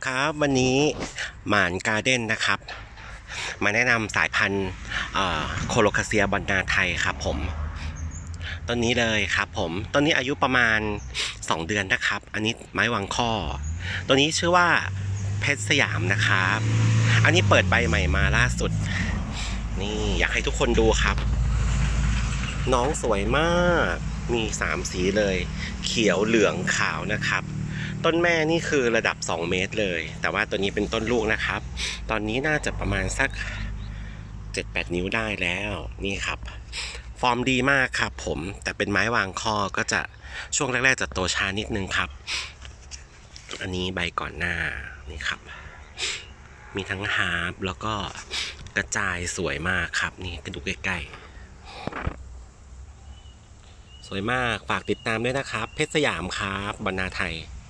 ครับวันนี้หมานการ์เด้นนะครับมาแนะนำสายพันธุ์โคโลคาเซียบอนนาไทยครับผมต้นนี้เลยครับผมต้นนี้อายุประมาณ2เดือนนะครับอันนี้ไม้วางข้อตัวนี้ชื่อว่าเพชรสยามนะครับอันนี้เปิดใบใหม่มาล่าสุดนี่อยากให้ทุกคนดูครับน้องสวยมากมี3สีเลยเขียวเหลืองขาวนะครับต้นแม่นี่คือระดับ2เมตรเลยแต่ว่าตัวนี้เป็นต้นลูกนะครับตอนนี้น่าจะประมาณสัก7-8 นิ้วได้แล้วนี่ครับฟอร์มดีมากครับผมแต่เป็นไม้วางข้อก็จะช่วงแรกๆจะโตช้านิดนึงครับอันนี้ใบก่อนหน้านี่ครับมีทั้งฮาร์ปแล้วก็กระจายสวยมากครับนี่กระดูกใกล้ๆสวยมากฝากติดตามด้วยนะครับเพชรสยามครับบรรณาไทย